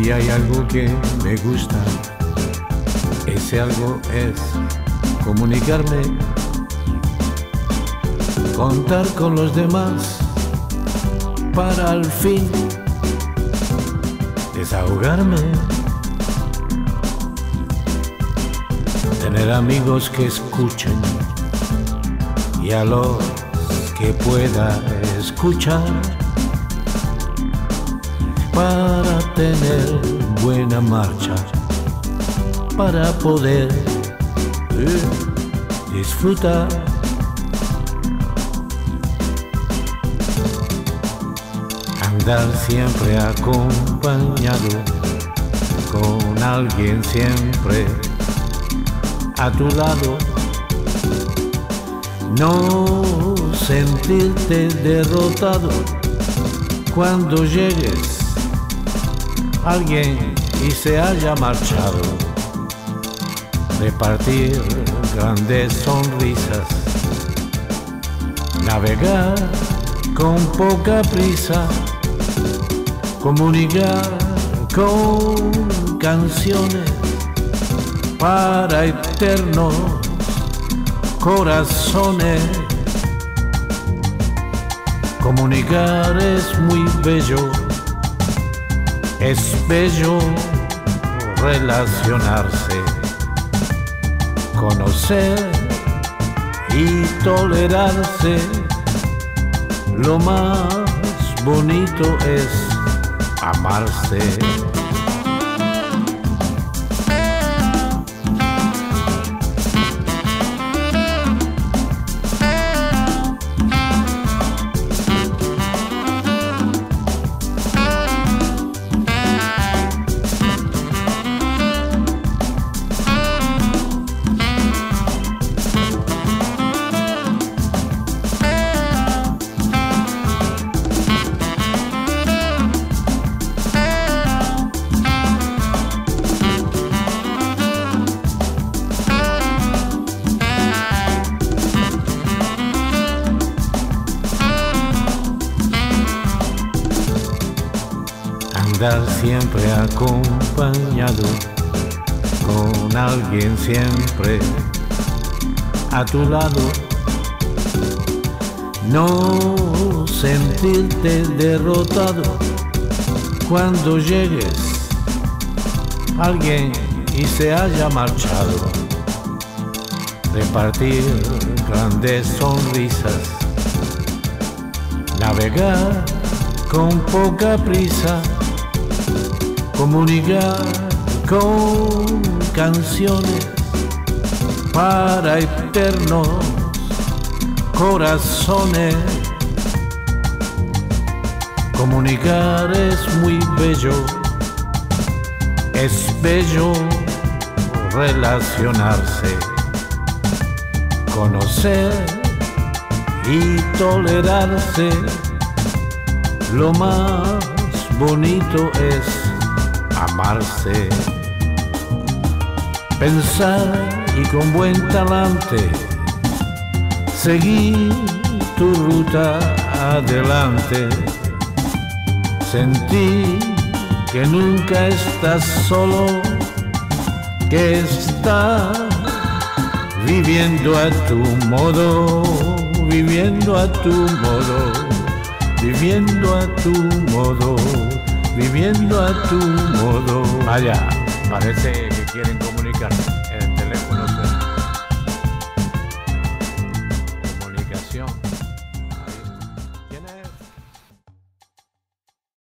Si hay algo que me gusta, ese algo es comunicarme, contar con los demás para al fin desahogarme, tener amigos que escuchen y a los que pueda escuchar, para tener buena marcha, para poder disfrutar. Andar siempre acompañado, con alguien siempre a tu lado. No sentirte derrotado cuando llegues alguien y se haya marchado. Repartir grandes sonrisas, navegar con poca prisa, comunicar con canciones para eternos corazones. Comunicar es muy bello, es bello relacionarse, conocer y tolerarse. Lo más bonito es amarse. Andar siempre acompañado, con alguien siempre a tu lado. No sentirte derrotado cuando llegues alguien y se haya marchado. Repartir grandes sonrisas, navegar con poca prisa, comunicar con canciones para eternos corazones. Comunicar es muy bello, es bello relacionarse, conocer y tolerarse. Lo más bonito es amarse, pensar y con buen talante seguir tu ruta adelante, sentir que nunca estás solo, que estás viviendo a tu modo, viviendo a tu modo, viviendo a tu modo, viviendo a tu modo. Vaya, parece que quieren comunicarse.